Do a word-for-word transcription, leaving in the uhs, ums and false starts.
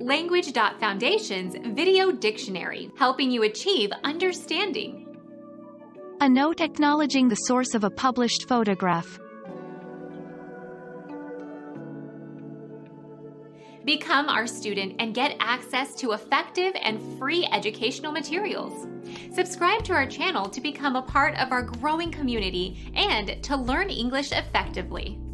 Language dot Foundation's Video Dictionary, helping you achieve understanding. A note acknowledging the source of a published photograph. Become our student and get access to effective and free educational materials. Subscribe to our channel to become a part of our growing community and to learn English effectively.